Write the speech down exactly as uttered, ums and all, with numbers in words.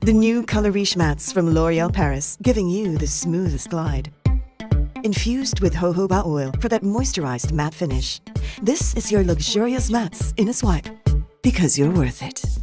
The new Color Riche mats from L'Oreal Paris, giving you the smoothest glide. Infused with jojoba oil for that moisturized matte finish. This is your luxurious mats in a swipe, because you're worth it.